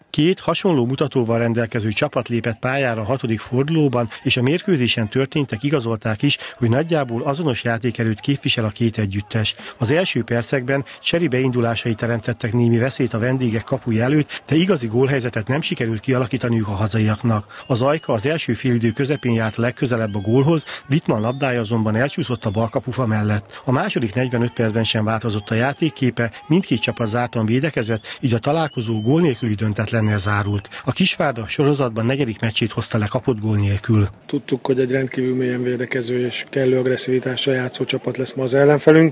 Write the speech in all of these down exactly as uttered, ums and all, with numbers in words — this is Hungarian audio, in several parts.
Két hasonló mutatóval rendelkező csapat lépett pályára a hatodik fordulóban, és a mérkőzésen történtek igazolták is, hogy nagyjából azonos játékerőt képvisel a két együttes. Az első percekben Cseri beindulásai teremtettek némi veszélyt a vendégek kapuja előtt, de igazi gólhelyzetet nem sikerült kialakítaniuk a hazaiaknak. Az Ajka az első félidő közepén járt legközelebb a gólhoz, Wittmann labdája azonban elcsúszott a bal kapufa mellett. A második negyvenöt percben sem változott a játékképe, mindkét csapat zártan védekezett, így a találkozó gól nélküli döntetlennel zárult. A Kisvárda sorozatban negyedik meccsét hozta le kapott gól nélkül. Tudtuk, hogy egy rendkívül mélyen védekező és kellő agresszivitással játszó csapat lesz ma az ellenfelünk.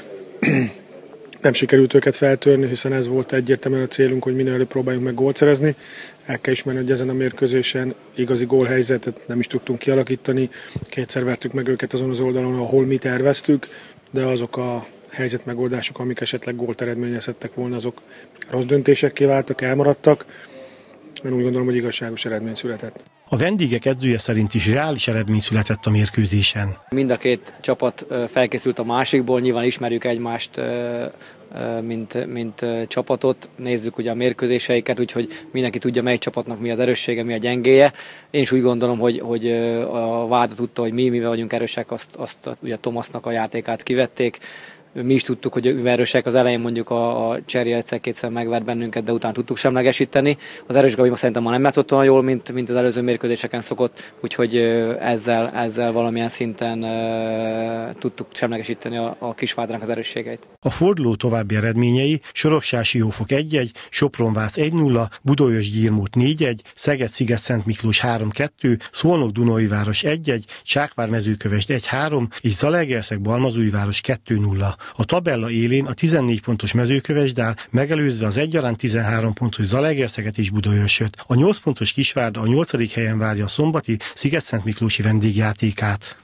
Nem sikerült őket feltörni, hiszen ez volt egyértelműen a célunk, hogy minél előbb próbáljunk meg gólt szerezni. El kell ismerni, hogy ezen a mérkőzésen igazi gólhelyzetet nem is tudtunk kialakítani. Kétszer vertük meg őket azon az oldalon, ahol mi terveztük, de azok a helyzetmegoldások, amik esetleg gólt eredményezhettek volna, azok rossz döntésekké váltak, elmaradtak. Én úgy gondolom, hogy igazságos eredmény született. A vendégek edzője szerint is reális eredmény született a mérkőzésen. Mind a két csapat felkészült a másikból, nyilván ismerjük egymást, mint, mint csapatot, nézzük ugye a mérkőzéseiket, úgyhogy mindenki tudja, melyik csapatnak mi az erőssége, mi a gyengéje. Én is úgy gondolom, hogy, hogy a Várda tudta, hogy mi, mivel vagyunk erősek, azt, azt ugye Thomasnak a játékát kivették. Mi is tudtuk, hogy erősek, az elején mondjuk a, a Cseri egyszer-kétszer megvert bennünket, de utána tudtuk semlegesíteni. Az erős Gabi szerintem ma nem játszott olyan jól, mint, mint az előző mérkőzéseken szokott, úgyhogy ezzel, ezzel valamilyen szinten uh, tudtuk semlegesíteni a, a Kisvárdának az erősségeit. A forduló további eredményei: Soroksási-Jófok egy egy, Sopron-Vác egy nulla, Budaörs-Gyirmót négy egy, Szeged-Sziget-Szent Miklós három kettő, Szolnok-Dunaújváros egy egy, Csákvár-Mezőkövesd egy három és Zalaegerszeg-Balmazújváros kettő nulla. A tabella élén a tizennégy pontos Mezőkövesd áll, megelőzve az egyaránt tizenhárom pontos Zalaegerszeget és Budaörsöt. A nyolc pontos Kisvárda a nyolcadik helyen várja a szombati Sziget-Szent Miklósi vendégjátékát.